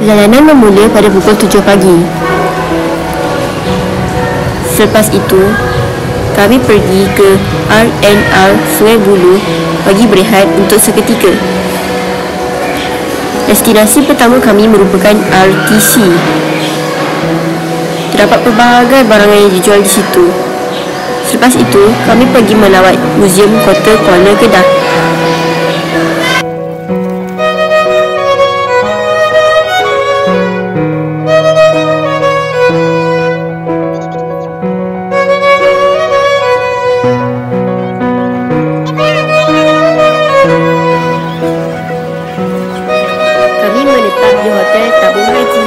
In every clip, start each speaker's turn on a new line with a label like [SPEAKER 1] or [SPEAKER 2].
[SPEAKER 1] Perjalanan bermula pada pukul 7 pagi. Selepas itu, kami pergi ke R&R Sungai Buloh bagi berehat untuk seketika. Destinasi pertama kami merupakan RTC. Terdapat pelbagai barangan yang dijual di situ. Selepas itu, kami pergi melawat Muzium Kota Kuala Kedah. Kami menetap di Hotel Tabung Haji.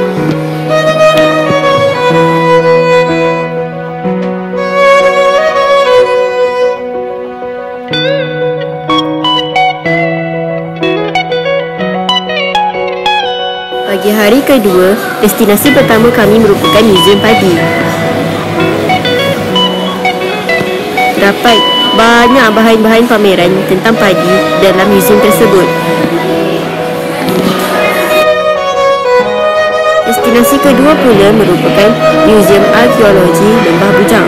[SPEAKER 1] Pagi hari kedua, destinasi pertama kami merupakan Muzium Padi. Terdapat banyak bahan-bahan pameran tentang padi dalam muzium tersebut. Destinasi kedua pula merupakan Muzium Arkeologi Lembah Bujang.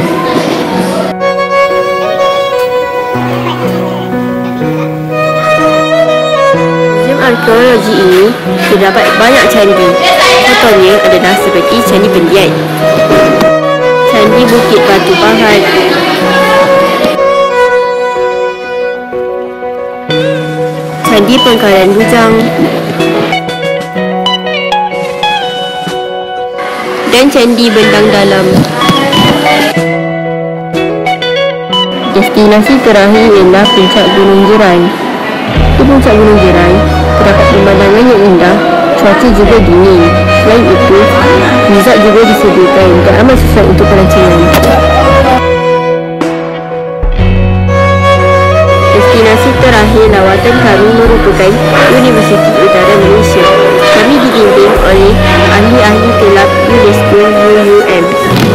[SPEAKER 1] Muzium arkeologi ini terdapat banyak candi. Contohnya adalah seperti Candi Pendian, Candi Bukit Batu Pahat, Candi Pengkalan Bujang, dan Candi Bendang Dalam. Destinasi terakhir ialah Puncak Gunung Jerai. Di Puncak Gunung Jerai terdapat pemandangan yang indah, cuaca juga dingin. Selain itu, resort juga disediakan dan amat sesuai untuk pelancongan. Destinasi terakhir lawatan kami merupakan Universiti Utara Malaysia. Kami dibimbing oleh ahli-ahli kelab UNESCO UUM.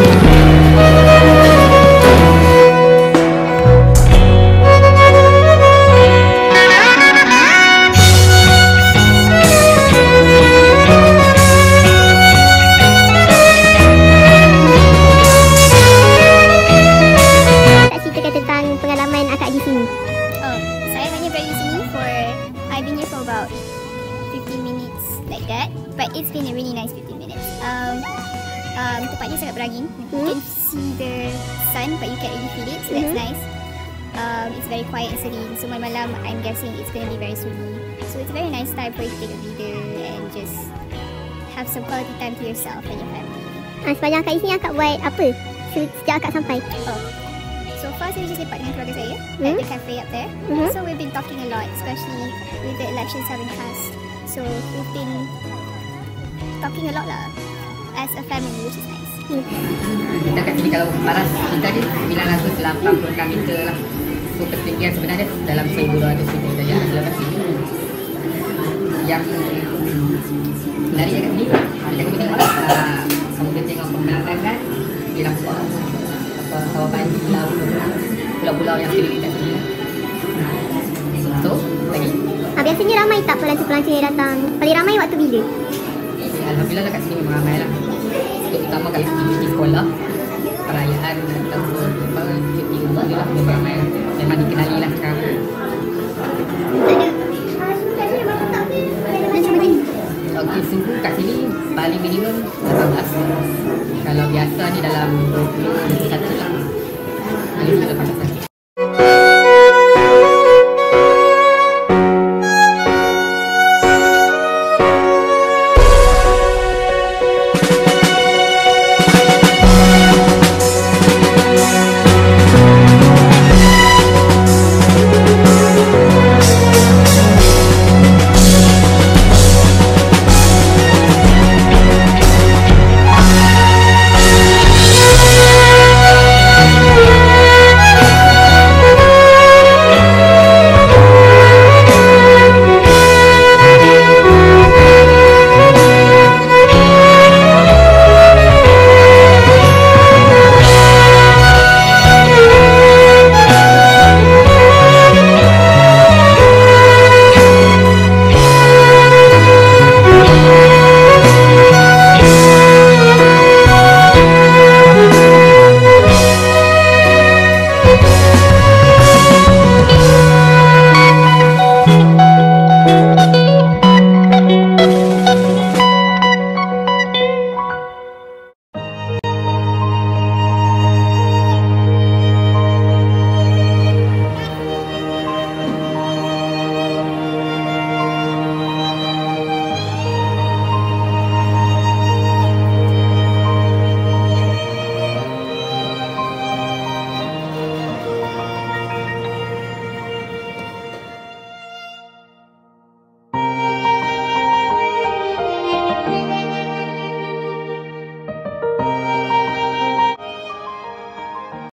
[SPEAKER 2] Tak ceritakan tentang pengalaman akak di sini.
[SPEAKER 3] Saya hanya berada di sini I've been here for about 15 minutes like that, but it's been a really nice 15 minutes. Tempatnya sangat berangin. You can see the sun, but you can't really feel it, so that's nice. It's very quiet and serene. So malam-malam, I'm guessing it's going to be very sunyi. So it's a very nice time for you to take a breather and just have some quality time to yourself and your family.
[SPEAKER 2] Sepanjang akak di sini, akak buat apa sejak akak sampai?
[SPEAKER 3] So far, saya just lepak dengan keluarga saya at the cafe up there. So we've been talking a lot, especially with the elections having passed. So we've been talking a lot lah as a family, which is nice.
[SPEAKER 4] Kita kat sini kalau paras kita ni 980 meter lah. So ketinggian sebenarnya dalam 1200 meter saja selepas ini. Yang menarik kat sini, kita tengok sambil tengok pemandangan di Lampung. Sawah padi, pulau-pulau yang keliling kat sini. So, lagi.
[SPEAKER 2] Biasanya ramai tak pelancong-pelancong yang datang? Paling ramai waktu bila?
[SPEAKER 4] Alhamdulillah dekat sini memang ramai lah. Terutama kalau cuti sekolah, perayaan ataupun cuti rumah je lah, memang ramai. Memang dikenali lah sekarang. Okey, suhu kat sini paling minimum 18. Kalau biasa ni dalam 21 lah. Paling 18 lah.